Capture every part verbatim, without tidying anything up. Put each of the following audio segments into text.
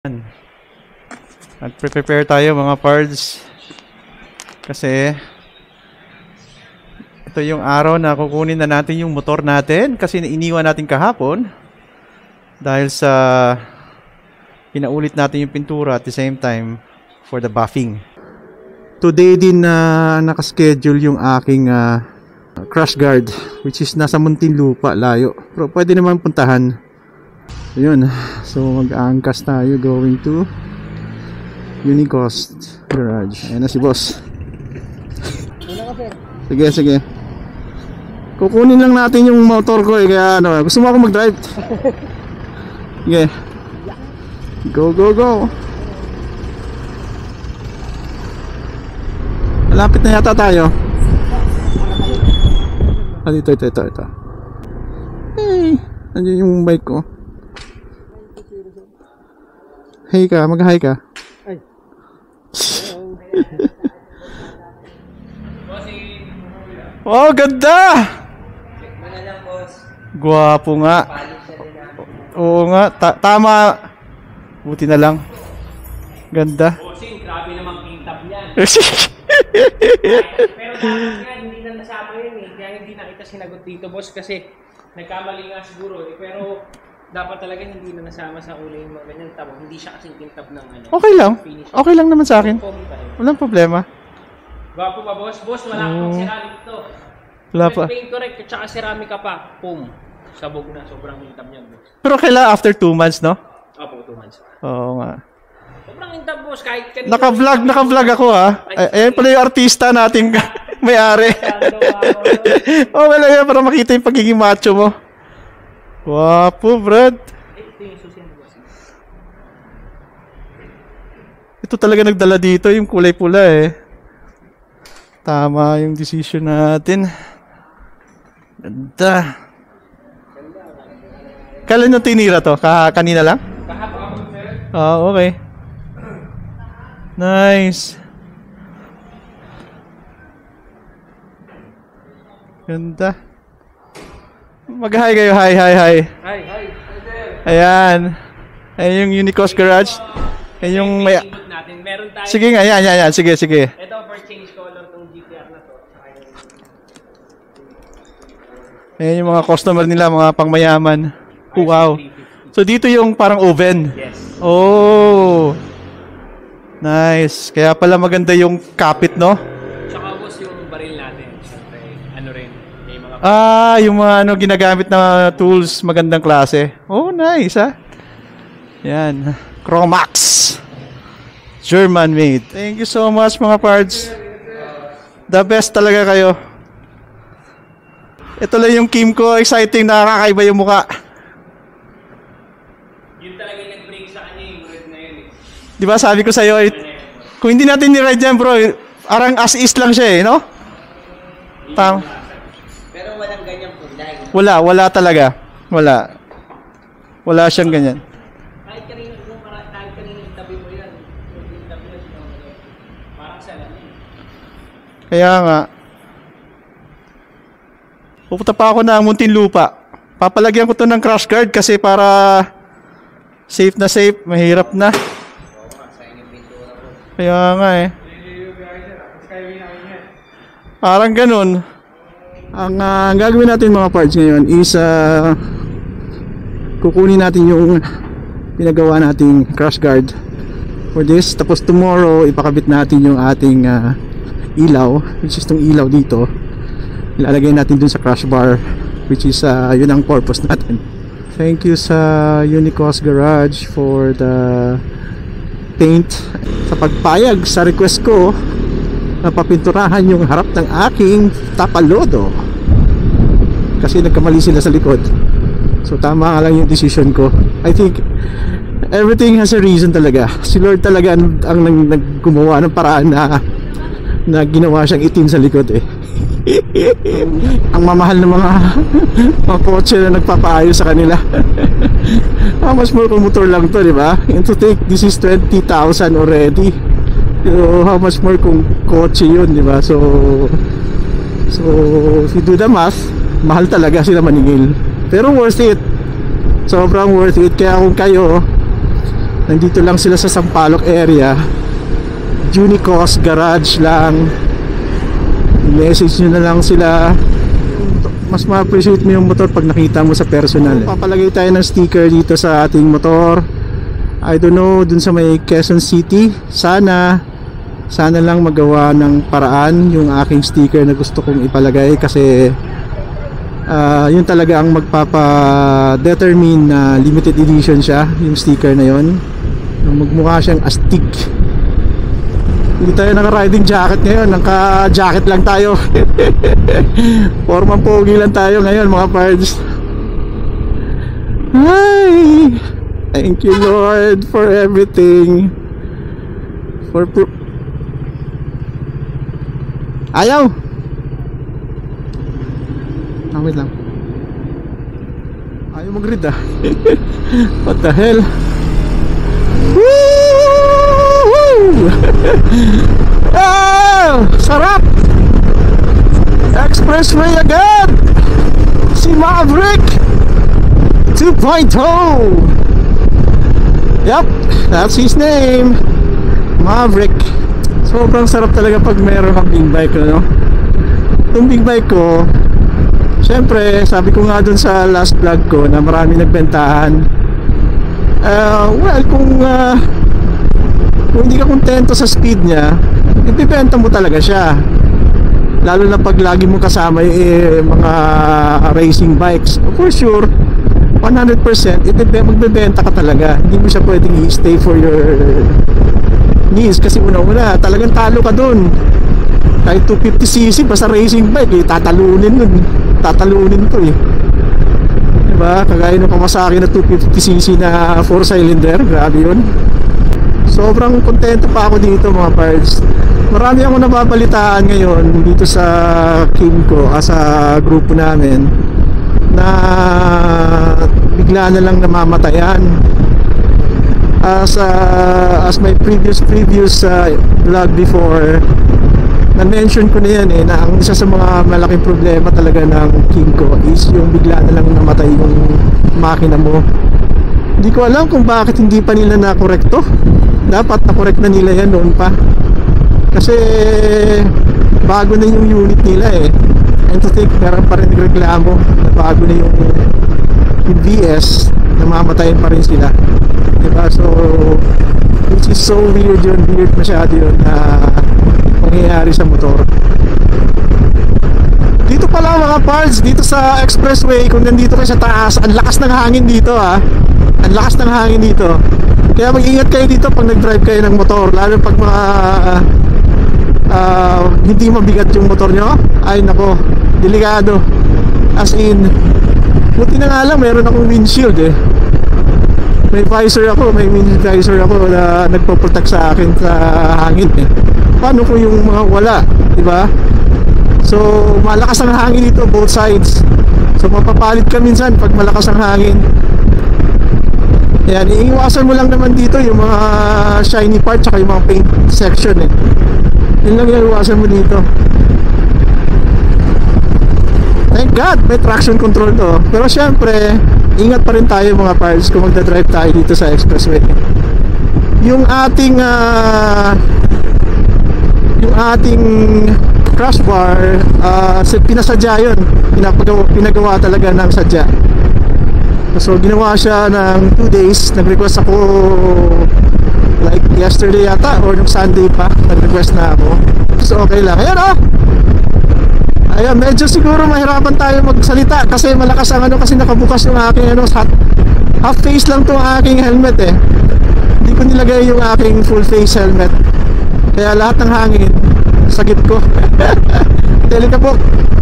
Nag-prepare tayo mga pards kasi ito yung araw na kukunin na natin yung motor natin kasi iniwan natin kahapon dahil sa pinaulit natin yung pintura at the same time for the buffing. Today din na uh, nakaschedule yung aking uh, crash guard which is nasa Muntinlupa, layo, pero pwede naman puntahan. Ayun, so mag-aangkas tayo going to Unicost Garage. Ayan na si boss. Sige, sige. Kukunin lang natin yung motor ko eh, kaya ano, gusto mo ako mag-drive? Sige. Go, go, go. Malapit na yata tayo. Ah, dito, ito, ito, ito. Hey, nandiyan yung bike ko. Hey ka, mag-hi ka. Ay. Oh, ganda! Check mo na lang, boss. Gwapo nga. Oo nga, ta tama. Buti na lang. Ganda. Bossing, grabe namang kintab niyan. Pero dapat nga, hindi na nasama yun eh. Kaya hindi na kita sinagot dito, boss, kasi nagkamali nga siguro eh. Pero dapat talaga hindi na nasama sa kulay yung mga ganyan tabo. Hindi siya kasing kintab ng ano. Okay lang. Okay lang naman sa akin. Walang problema. Gwapo pa, boss. Boss, wala akong ceramic to. Wala pa. Paint correct, at saka ceramic ka pa. Pum. Sabog na. Sobrang kintab niyan, boss. Pero kailan after two months, no? Opo, two months. Oo nga. Sobrang kintab, boss. Kahit kanina. Naka-vlog, naka-vlog ako ha. Ay, ayan pala yung artista nating may-ari. Oh, wala yan para makita yung pagiging macho mo. Wapo, Brad. Ito talaga nagdala dito, yung kulay pula eh. Tama yung decision natin. Ganda. Kailan yung tinira to? Ka kanina lang? Ah, okay. Nice. Ganda. Mag-hi kayo, hi, hi, hi. Hi, hi. Ayan. Ayan yung Unicost Garage. Ayan yung may... Meron tayo. Sige nga, ayan, ayan, ayan. Sige, sige. Ito for change color tong G T R na to. Ayan yung mga customer nila, mga pangmayaman. Oh, wow. So dito yung parang oven. Yes. Oh. Nice. Kaya pala maganda yung kapit, no? Tsaka boss yung baril natin. Siyempre, ano rin. May mga... Ah, yung mga ano, ginagamit na tools, magandang klase. Oh, nice, ha? Yan. Chromax. German made. Thank you so much, mga pards. The best talaga kayo. Ito lang yung Kim ko. Exciting, nakakaiba yung muka. Yun talaga yung nag-bring sa kanya yung red na yun eh. Di ba sabi ko sa'yo, it, kung hindi natin ni-ride yan, bro, arang as is lang siya eh, no? Tam Pero walang ganyang kulay. Wala, wala talaga. Wala. Wala siyang ganyan. Kahit kanina, kung kahit kanina yung tabi mo yan, yung tabi mo yan, parang sa lamin. Kaya nga, pupunta pa ako ng Muntinlupa. Papalagyan ko to ng crash guard kasi para safe na safe, mahirap na. Kaya nga eh. Parang ganun. Ang uh, gagawin natin mga parts ngayon is uh, kukunin natin yung pinagawa nating crash guard for this. Tapos tomorrow ipakabit natin yung ating uh, ilaw, which is itong ilaw dito. Ilalagay natin dun sa crash bar, which is uh, yun ang purpose natin. Thank you sa Unicost Garage for the paint, sa pagpayag sa request ko na papinturahan yung harap ng aking Tapalodo kasi nagkamali sila sa likod. So tama nga lang yung decision ko. I think everything has a reason talaga. Si Lord talaga ang, ang naggumawa ng paraan na na ginawa siyang itim sa likod eh. Ang mamahal ng mga mga kotse na nagpapaayos sa kanila. How much more kung motor lang to, di ba? And to take, this is twenty thousand already. So, how much more kung kotse yun, di ba? So, so if you do the math, mahal talaga sila maningil. Pero worth it. Sobrang worth it. Kaya kung kayo Nandito lang sila sa Sampaloc area. Unicos Garage lang. I-message nyo na lang sila. Mas ma-appreciate mo yung motor pag nakita mo sa personal. Papalagay tayo ng sticker dito sa ating motor. I don't know, dun sa may Quezon City. Sana Sana lang magawa ng paraan yung aking sticker na gusto kong ipalagay. Kasi uh, yun talaga ang magpapa-determine na limited edition siya, yung sticker na yun. Magmukha siyang astig. Hindi tayo naka-riding jacket ngayon, naka-jacket lang tayo. Forman pogi lang tayo ngayon mga pards. Hi! Thank you Lord for everything. For pro Ayaw! Ah, wait lang. Ayaw mag-read ah. What the hell? Oh, sarap! Expressway agad! Si Maverick two point oh. Yup, that's his name, Maverick. Sobrang sarap talaga pag meron kang big bike, no? Itong big bike ko, syempre, sabi ko nga dun sa last vlog ko na marami nagbentahan. Uh, well, kung uh, kung hindi ka kontento sa speed niya, ibibenta mo talaga siya. Lalo na pag lagi mo kasama yung eh, mga racing bikes. For sure, one hundred percent magbebenta ka talaga. Hindi mo siya pwedeng i-stay for your needs. Kasi una-una, talagang talo ka dun. Kahit two fifty c c, basta racing bike, eh, tatalunin nun. Tatalunin to eh. Diba? Kagaya ng Kawasaki na two fifty c c na four cylinder. Grabe yun. Sobrang kontento pa ako dito mga parts. Marami akong nababalitaan ngayon dito sa Kimco, ah, sa grupo namin, na bigla na lang namamatayan. As, uh, as my previous previous uh, vlog before, na-mention ko na yan eh, na ang isa sa mga malaking problema talaga ng Kimco is yung bigla na lang namatay yung makina mo. Hindi ko alam kung bakit hindi pa nila na-korekto. Dapat na-correct na nila yan noon pa. Kasi bago na yung unit nila eh. And to think, meron pa rin nagreklamo na bago na yung, yung V S, namamatayin pa rin sila. Diba? So, which is so weird yun. Weird masyado yun na mangyayari sa motor. Dito pala mga parts, dito sa expressway, kung nandito kayo sa taas, ang lakas ng hangin dito ha. Ang lakas ng hangin dito. Kaya mag-ingat kayo dito pag nag-drive kayo ng motor. Lalo pag mga uh, uh, hindi mabigat yung motor nyo. Ay nako, delikado. As in, buti na nga lang meron akong windshield eh. May visor ako, may wind visor ako na nagpo-protect sa akin sa hangin eh. Paano kung yung mga wala, diba? So malakas ang hangin dito, both sides. So mapapalit ka minsan pag malakas ang hangin. Yan, iiwasan mo lang naman dito yung mga shiny part tsaka yung mga paint section eh. Yun lang yung iiwasan mo dito. Thank God may traction control to. Pero syempre, ingat pa rin tayo mga parts kung magdadrive tayo dito sa expressway. Yung ating uh, yung ating crash bar, uh, pinasadya yun. Pinapagawa, pinagawa talaga ng sadya. So ginawa siya ng two days. Nag-request ako like yesterday yata or nung Sunday pa. Nag-request na ako. So okay lang. Ayan oh. Ayan, medyo siguro mahirapan tayo magsalita kasi malakas ang ano, kasi nakabukas yung aking ano, half face lang tong aking helmet eh. Hindi ko nilagay yung aking full face helmet. Kaya lahat ng hangin sagip ko. Telikabok.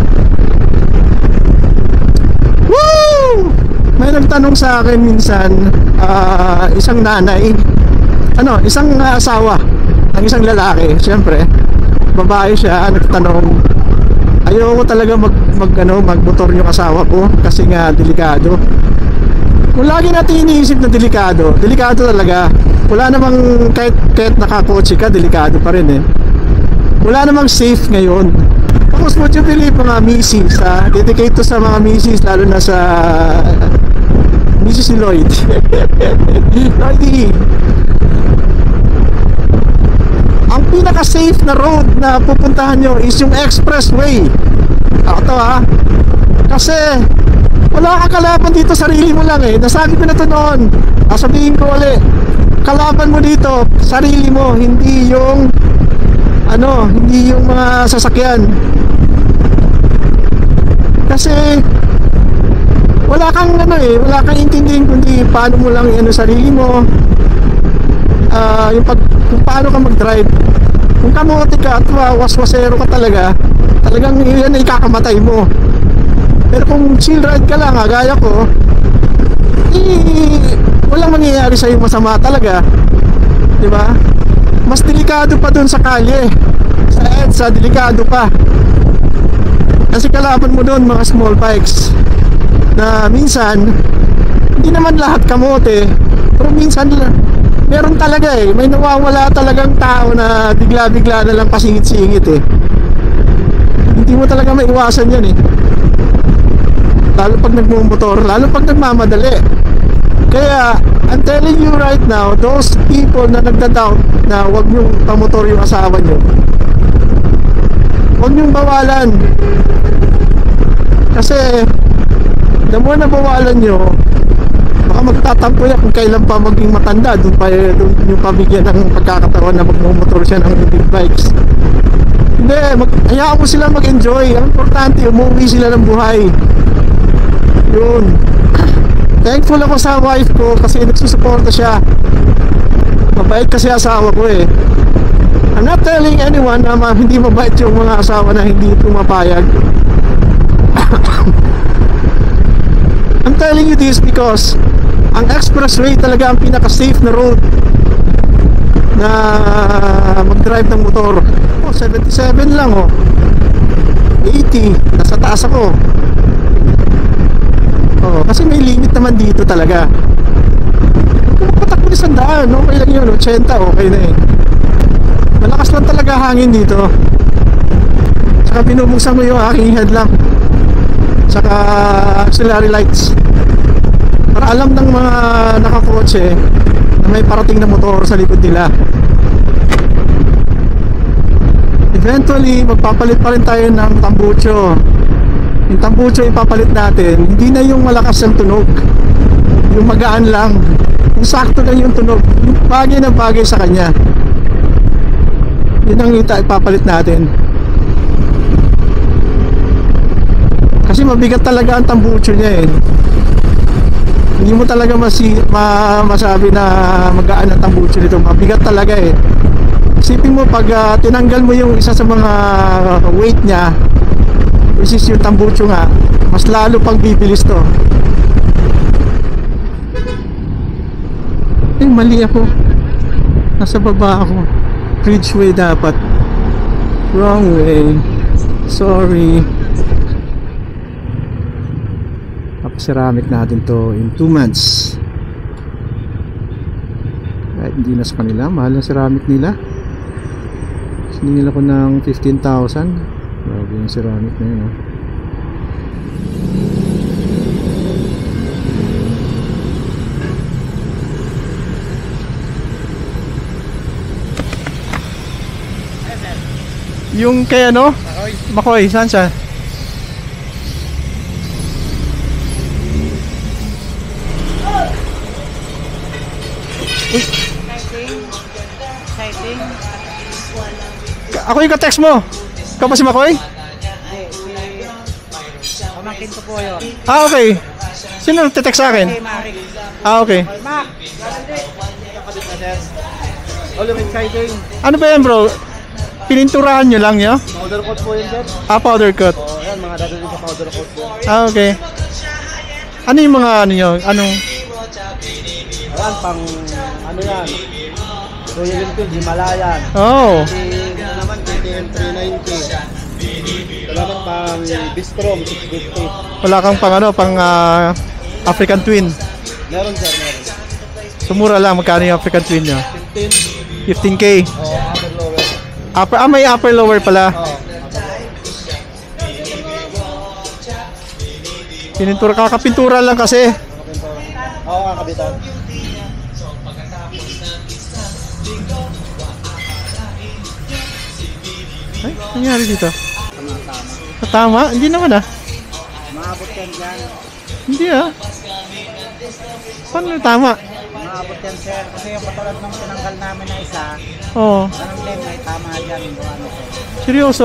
Woo! May nagtanong sa akin minsan, uh, isang nanay, ano, isang asawa ng isang lalaki, syempre, babae siya, nagtanong, ayoko talaga mag, mag, ano, magmotor yung asawa ko kasi nga delikado. Kung lagi natin iniisip na delikado, delikado talaga. Wala namang, kahit, kahit nakakotse ka, delikado pa rin eh. Wala namang safe ngayon. Tapos would you believe mga misis, ha? Dedicate to sa mga misis, lalo na sa Missus Lloyd. Lloydie, ang pinaka-safe na road na pupuntahan nyo is yung expressway. Ako to ha. Kasi wala kang kalaban dito, sarili mo lang eh. Nasabi ko na to noon, sasabihin ko ulit. Kalaban mo dito, sarili mo, hindi yung ano, hindi yung mga sasakyan. Kasi wala kang ano eh, wala kang intindihin kundi paano mo lang ano sarili mo. Uh, yung pag, kung paano ka mag-drive. Kung kamote ka at waswasero ka talaga, talagang yun ay ikakamatay mo. Pero kung chill ride ka lang, ha, gaya ko, eh, walang mangyayari sa'yo masama talaga. Diba? Mas delikado pa dun sa kalye. Sa EDSA, delikado pa. Kasi kalaban mo dun mga small bikes na minsan, hindi naman lahat kamote, pero minsan meron talaga eh, may nawawala talagang tao na bigla-bigla na lang pasingit-singit eh. Hindi mo talaga maiwasan yan eh. Lalo pag nagmumotor, lalo pag nagmamadali. Kaya, I'm telling you right now, those people na nagda-doubt na wag nyong pamotor yung asawa nyo, wag nyong bawalan. Kasi, the more na bawalan nyo, baka magtatampo yan kung kailan pa maging matanda. Doon pa doon yung pabigyan ng pagkakataon na magmumotor siya ng big bikes. Hindi, mag, hayaan mo sila mag-enjoy. Ang importante, umuwi sila ng buhay. Yun. Thankful ako sa wife ko kasi nagsusuporta siya. Mabait kasi asawa ko eh. I'm not telling anyone na ma, hindi mabait yung mga asawa na hindi pumapayag. I'm telling you this because ang expressway talaga ang pinaka-safe na road na mag-drive ng motor. Oh, seventy-seven lang oh. eighty, nasa taas ako. Oh, kasi may limit naman dito talaga. Kung patakbo sa daan, okay lang yun, eighty, okay na eh. Malakas lang talaga hangin dito. Saka binubuksan mo yung aking headlamp, saka auxiliary lights, para alam ng mga nakakotse na may parating na motor sa likod nila. Eventually, magpapalit pa rin tayo ng tambucho. Yung tambucho ipapalit natin, hindi na yung malakas ang tunog, yung magaan lang, yung sakto lang yung tunog, yung bagay na bagay sa kanya. Yun ang ita ipapalit natin. Kasi mabigat talaga ang tambucho niya eh. Hindi mo talaga masi, ma, masabi na magaan ang tambucho nito. Mabigat talaga eh. Isipin mo pag uh, tinanggal mo yung isa sa mga weight niya, which is yung tambucho nga, mas lalo pang bibilis to. Eh, mali ako. Nasa baba ako. Bridgeway dapat. Wrong way. Sorry. Ceramic natin to in two months. Kahit hindi na sa kanila, mahal ang ceramic nila. Siningil ako ng fifteen thousand. Grabe yung ceramic na yun, oh. Yung kay ano? Makoy. Makoy, saan siya? Uy. Sighting. Ako yung ka-text mo. Ikaw pa si Makoy? Pamangkin ko po yun. Ah, okay. Sino nag-text sa akin? Ah, okay. Ano ba yan, bro? Pininturahan nyo lang nyo? Powder coat po yun, sir. Ah, powder coat. O, yan, mga dadalhin sa powder coat po. Ah, okay. Ano yung mga ano nyo? Anong? Ayan, pang ano yan, Royal Enfield, Himalayan. Oh. Ito naman, K T M three ninety. Ito naman pang Bistrom six fifty. Wala kang pang ano, pang uh, African Twin? Meron, sir, meron. Sumura lang, magkano yung African Twin nyo? fifteen. fifteen K? O, upper lower. Upper, ah, may upper lower pala. O, Pinintura, kakapintura lang kasi. makakabitan. Ay, nangyari dito? Tama-tama. Tama? Hindi naman ah. Maabot yan dyan. Hindi ah. Paano na tama? Maabot yan, sir. Kasi yung katulad nung tinanggal namin na isa, Oo. ganun din, may tama dyan. Ano, sir. Seryoso?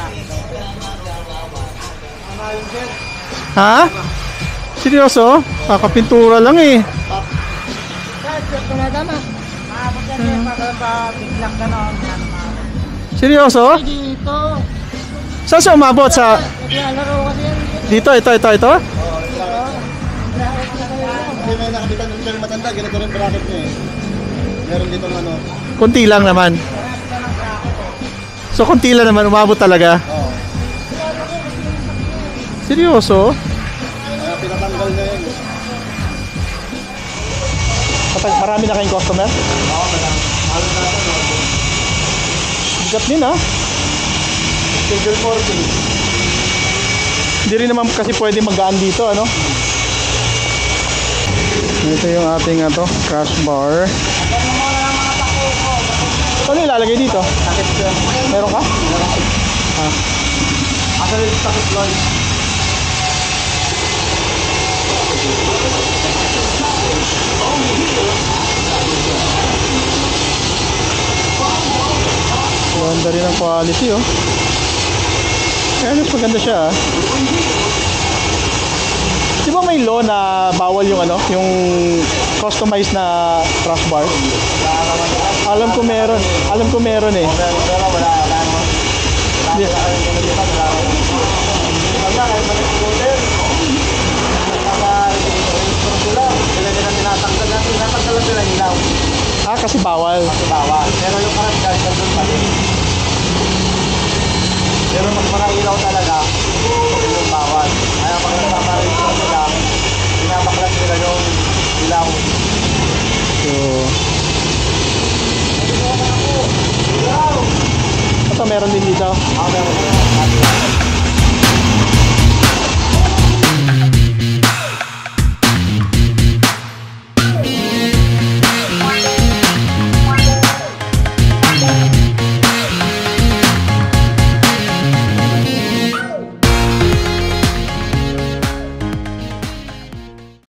Ha? Seryoso? Kakapintura lang eh. Kahit sir, tumatama. Maabot yan, sir. Pag ba biglang gano'n, ano maabot. Seryoso? Dito. Saan siya umabot? Sa... Naglalaro kasi yan. Dito, ito, ito, ito? Hindi may nakabitan yung sir matanda, ganito rin bracket niya eh. Meron ditong ano. Kunti lang naman. So kunti lang naman, umabot talaga. Oo. Seryoso? Kaya pinatanggal na yun. Patag, marami na kayong customer? Oo, madami. Halos natin, no? Bigat din ah. Schedule fourteen. Hindi rin naman kasi pwede magaan dito, ano? Ito yung ating ato, crash bar. Ano ilalagay dito? Sakit ko. Meron ka? Meron. Ah. Asa rin sakit Lloyd. Ganda rin ang quality oh. Kaya mas maganda siya ah. Di ba may law na bawal yung ano, yung customized na crash bar? Alam ko meron, alam ko meron eh. Pero wala, wala, wala. Di- Wala kayong pinilitan, wala kayong. Wala, kahit manig-scooter. Sila, sila nila tinatanggal natin. Tinatanggal lang sila ilaw. Ah, kasi bawal. Kasi bawal. Pero yung parang guys, nandun pa rin. Pero pag mga ilaw talaga, yun yung bawal. Kaya pag nagpaparegister sila, pinapaklas nila yung ilaw. So, ito meron din dito. Ako meron.